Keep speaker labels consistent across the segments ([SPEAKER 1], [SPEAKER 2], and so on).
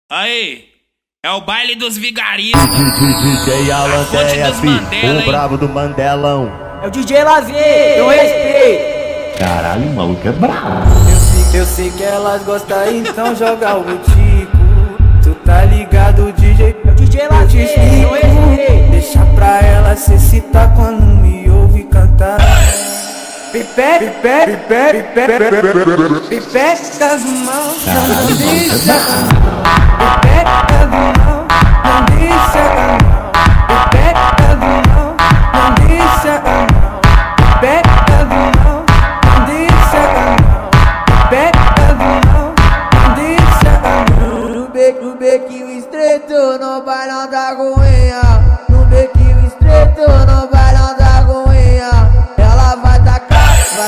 [SPEAKER 1] Aí, é o baile dos vigaristas.
[SPEAKER 2] DJ Alan TF, o brabo do Mandelão.
[SPEAKER 3] É o DJ Lazer, eu respeito.
[SPEAKER 2] Caralho, o maluco é brabo.
[SPEAKER 4] Eu sei que elas gostam, então joga o tico. Tu tá ligado, DJ?
[SPEAKER 3] É o DJ Lazer, eu respeito.
[SPEAKER 4] Deixa pra ela se excitar quando me ouve cantar. Pipé, pipé, pipé, pipé, pipé das mãos, não deixa. Pipé das mãos, não deixa. Pipé das mãos, não deixa. Pipé das mãos, não deixa. Pipé das mãos, não deixa.
[SPEAKER 5] No bequinho estreito, no bailão da Goiânia. No bequinho estreito, no bailão da Goiânia. Ela vai tacar.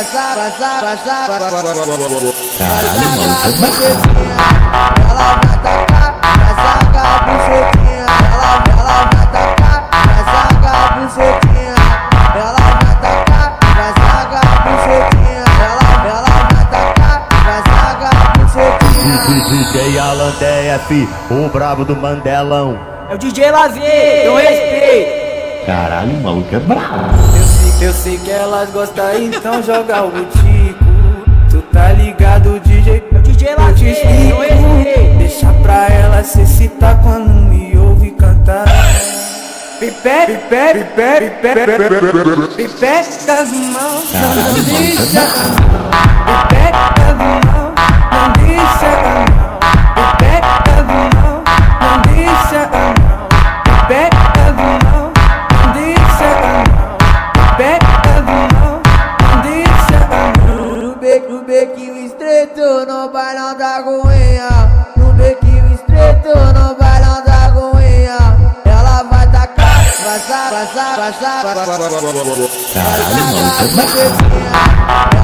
[SPEAKER 5] Ela vai tacar, vai sacar a bucetinha. Ela vai tacar, vai sacar a bucetinha. Ela vai tacar, vai sacar a bucetinha. Ela vai tacar, vai sacar a bucetinha.
[SPEAKER 2] DJ Alan TF, o brabo do Mandelão.
[SPEAKER 3] É o DJ Lazer, eu respeito.
[SPEAKER 2] Caralho, o maluco é brabo.
[SPEAKER 4] Eu sei que elas gostam, então joga o tico. Tu tá ligado, DJ?
[SPEAKER 3] É o DJ Lazer, eu respeito.
[SPEAKER 4] Deixa pra ela se excitar quando me ouve cantar. Pipé, pipé, pipé, pipé, pipé das mãos, não deixa. Pipé das mãos, não deixa. Pipé das mãos, não deixa. Pipé das mãos, não deixa. Pipé das mãos, não deixa.
[SPEAKER 5] No bequinho estreito, no bailão da Goiânia. No bequinho estreito, no bailão da Goiânia. Ela vai tacar, vai sacar, vai sacar, vai sacar.
[SPEAKER 2] Caralho, o maluco é brabo.